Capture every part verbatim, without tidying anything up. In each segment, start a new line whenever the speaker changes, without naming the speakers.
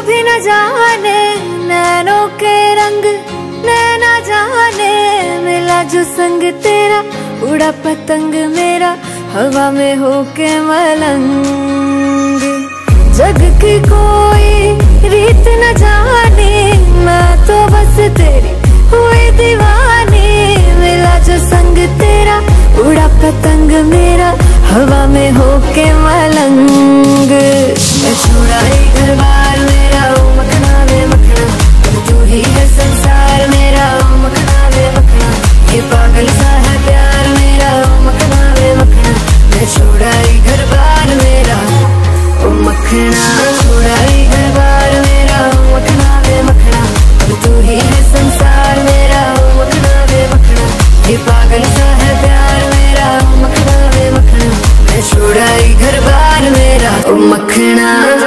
भी न जाने नैनों के रंग, नैना जाने मिला जो संग तेरा, उड़ा पतंग मेरा हवा में होके मलंग। जग की कोई रीत न जाने, मैं तो बस तेरी हुई दीवानी, मिला जो संग तेरा, उड़ा पतंग मेरा हवा में होके मलंग। मैं छोड़ा ही घर बार मेरा, ओ मखना वे मखना, तू ही है संसार मेरा, ओ मखना वे मखना, ये पागल सा है प्यार मेरा, ओ मखना वे मखना। मैं छोड़ा ही घर बार मेरा, ओ मखना, छोड़ा ही घर बार मेरा, ओ मखना वे मखना, तू ही है संसार मेरा, ओ मखना वे मखना, ये पागल सा है प्यार मेरा, ओ मखना वे मखना। मैं छोड़ा ही घर बार मेरा, ओ मखना।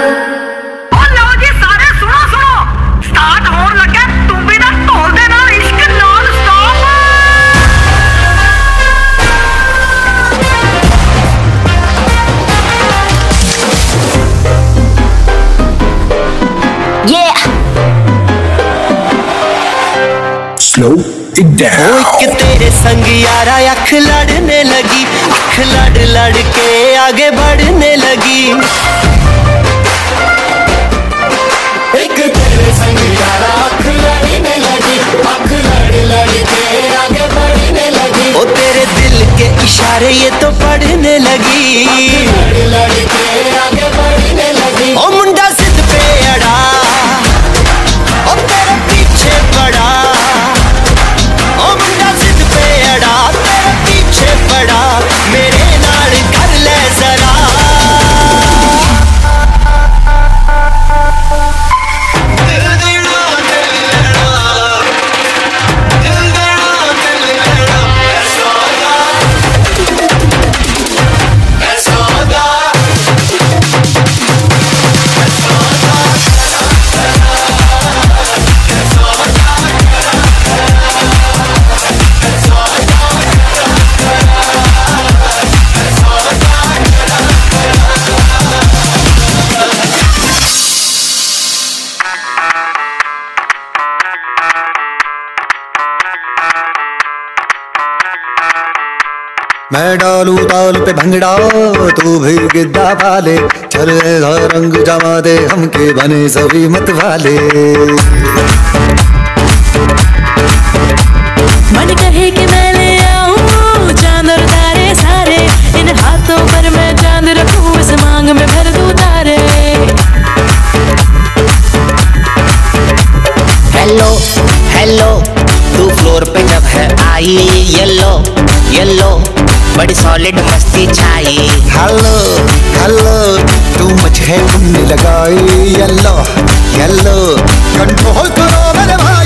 Slow it down.
ओ एक तेरे संग यारा अख लड़ने लगी, अख लड़ लड़ के आगे बढ़ने लगी।
एक तेरे संग यारा अख लड़ने लगी, अख लड़ लड़ के आगे बढ़ने लगी।
ओ तेरे दिल के इशारे ये तो पढ़ने लगी,
लड़ लड़ के आगे बढ़ने लगी।
ओ मुंडा जिद पे अड़ा, ओ तेरे पीछे पड़ा, ओ मुंडा जिद पे अड़ा, तेरे पीछे पड़ा, मेरे नाल कर ले जरा।
मैं डालू ताल पे भंगड़ा, तू भी गिद्दा पाले, चले रंग जमा दे हमके बने सभी मत वाले।
मन कहे कि मैं ले आऊं चांद और तारे सारे, इन हाथों पर मैं चांद रखूं, इस मांग में भर दूं तारे।
हेलो हेलो तू फ्लोर पे जब है आई, येलो येलो बड़ी सॉलिड मस्ती छाई।
हेलो हेलो तू मुझे घूमने लगाई, येलो येलो कंट्रोल करो मेरे भाई।